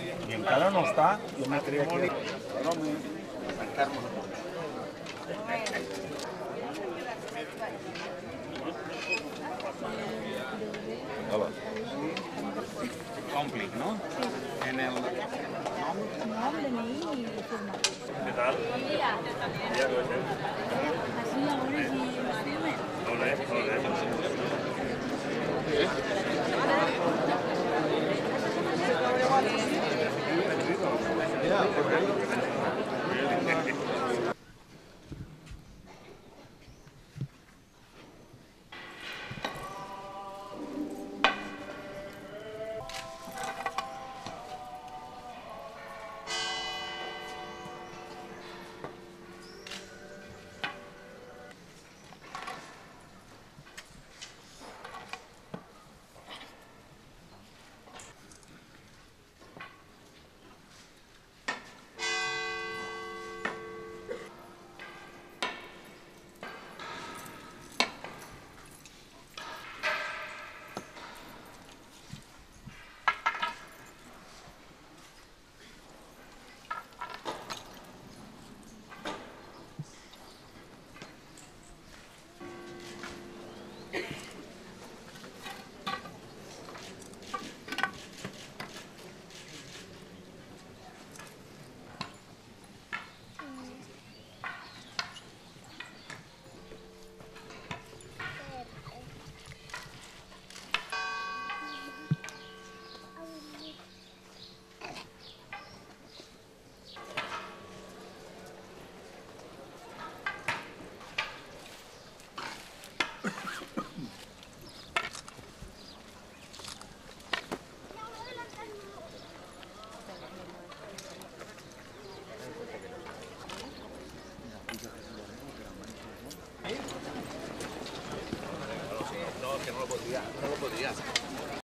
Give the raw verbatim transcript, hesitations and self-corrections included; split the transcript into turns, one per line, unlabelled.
Y en cara no está, yo me creía que era San Carlos. Hola. Complete, ¿no? Sí. En el...
Noble ni firma.
¿Qué tal?
Mira. Así ahora sí me firme.
Hola,
No, que no lo podría, no lo podría.